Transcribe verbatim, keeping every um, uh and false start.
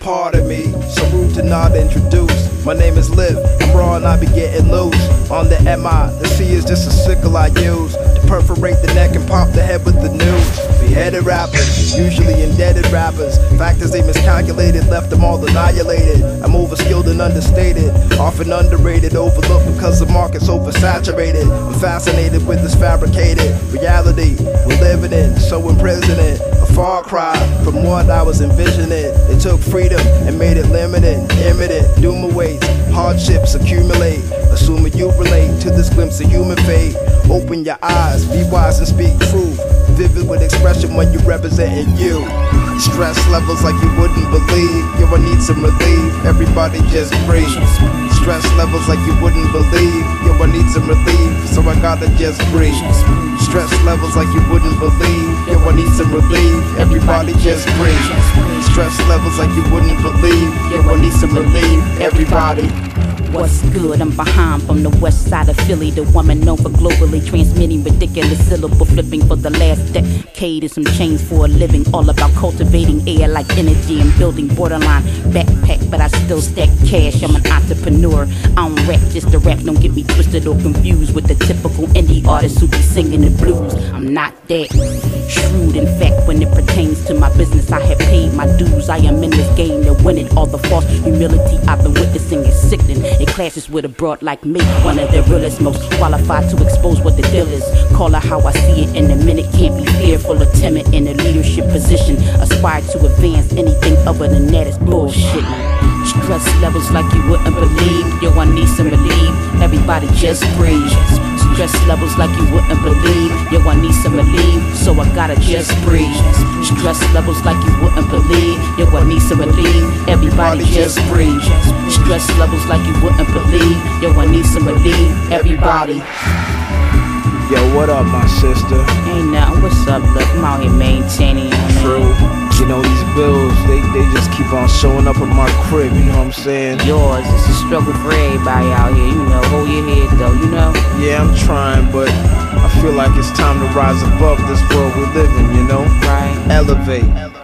Pardon me, so rude to not introduce. My name is Liv, I'm raw and I be getting loose. On the M I, the C is just a sickle I use to perforate the neck and pop the head with the noose. Beheaded rappers, usually indebted rappers. Factors they miscalculated, left them all annihilated. I'm overskilled and understated, often underrated, overlooked because the market's oversaturated. I'm fascinated with this fabricated reality we're living in, so imprisoning. A far cry from what I was envisioning. It took freedom and made it limited, imminent. Doom awaits, hardships accumulate. Assuming you relate to this glimpse of human fate. Open your eyes, be wise and speak truth. Vivid with expression when you're representing you. Stress levels like you wouldn't believe. Yo, I need some relief, everybody just breathe. Stress levels like you wouldn't believe. Yo, I need some relief, so I gotta just breathe. Stress levels like you wouldn't believe. Yo, I need some relief, everybody just breathe. Stress levels like you wouldn't believe. Yo, I need some relief, everybody. What's good? I'm behind from the west side of Philly, the woman known for globally transmitting ridiculous syllable flipping for the last decade and some change for a living. All about cultivating air like energy and building borderline backpack, but I still stack cash. I'm an entrepreneur. I don't rap just to rap. Don't get me twisted or confused with the typical indie artist who be singing the blues. I'm not that shrewd. In fact, when it pertains to my business, I have paid my dues. I am in this game to win it. All the false humility I've been witnessing is sickening. It clashes with a broad like me, one of the realest, most qualified to expose what the deal is. Call her how I see it in a minute. Can't be fearful or timid in a leadership position. Aspire to advance, anything other than that is bullshit. Stress levels like you wouldn't believe. Yo, I need some relief, everybody just breathe. Stress levels like you wouldn't believe. Yo, I need some relief, so I gotta just breathe. Stress levels like you wouldn't believe. Yo, I need some relief, everybody just breathe. Stress levels like you wouldn't believe. Yo, I need some relief, everybody. Yo, what up, my sister? Ain't nothing, what's up, look, I'm out here maintaining, man. True. You know, these bills, they, they just keep on showing up at my crib, you know what I'm saying? Yours, it's a struggle for everybody out here, you know, hold your head though, you know? Yeah, I'm trying, but I feel like it's time to rise above this world we live in, you know? Right. Elevate.